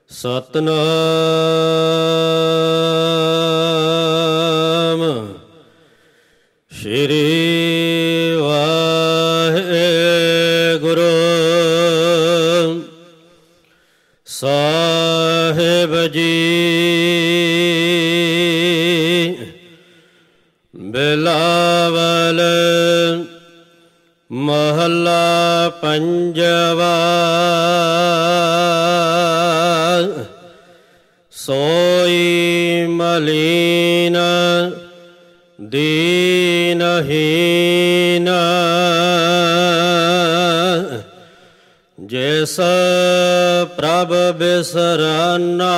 सतनाम श्री वाहेगुरु साहिब जी। बिलावल महला पंजवा। सोई मलीन दीनहीन जैस प्रभ बिसरना।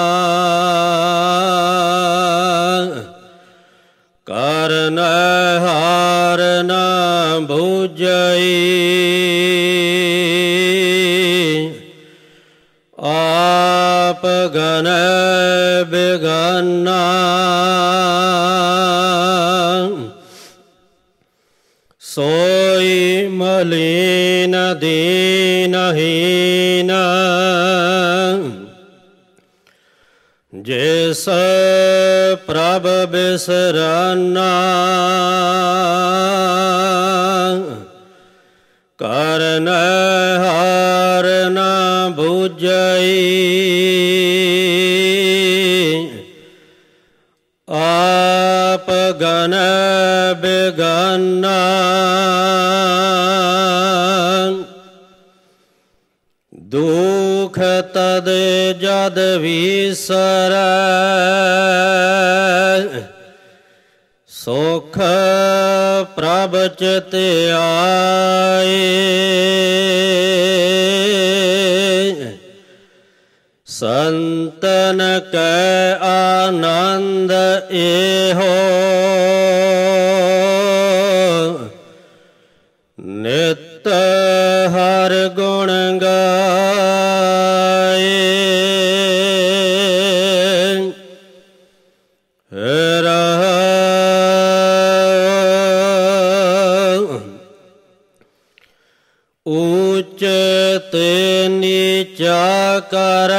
करन हार न भुजई आप गन बिगना। सोई मलीन दीनहीन जैस प्रभ बिसरना। करन हार न भुजई आप गन बिगना। दुख तद जद विसर सुख प्रभ चित आए। संतन कै आनंद एहो नित हर गुण गाए। ऊंच ते नीचा कर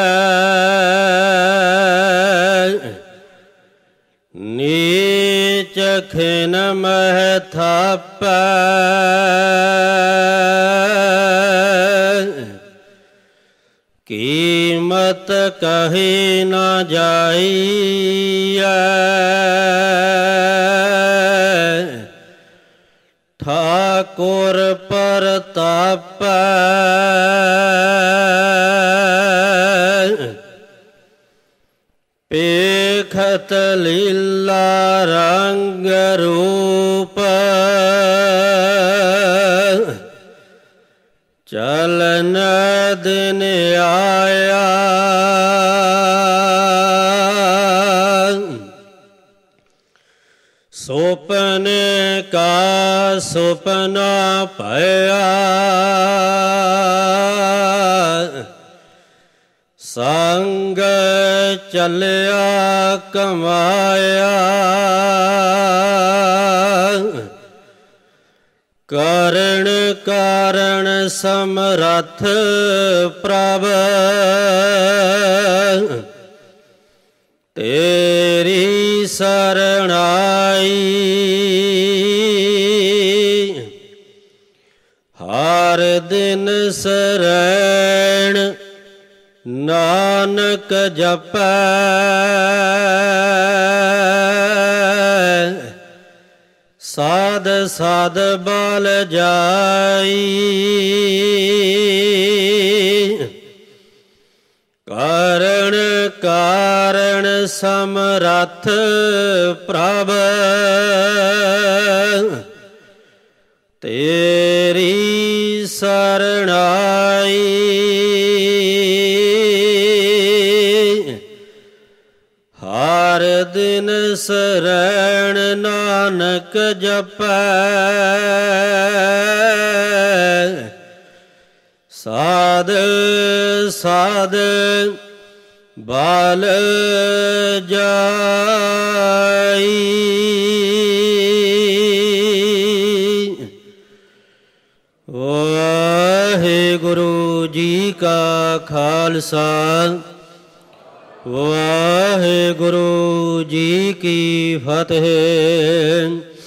नीच खिन मह थप। कीमत कही न जाई ठाकुर परताप। पेखत लीला रंग रूप चलन दिन आया। सोपने का सुपना पया संग चलिया कमाया। करण कारण समरथ प्रभ तेरी शरणाई। हर दिन शरण नानक जपै साध साध बल जाई। करण कारण समरथ प्रभ तेरी शरणाई। हर दिन शरण नानक जपै साध साध बल जाई। वाहिगुरु जी का खालसा ਵਾਹਿਗੁਰੂ ਜੀ ਕੀ ਫਤਿਹ।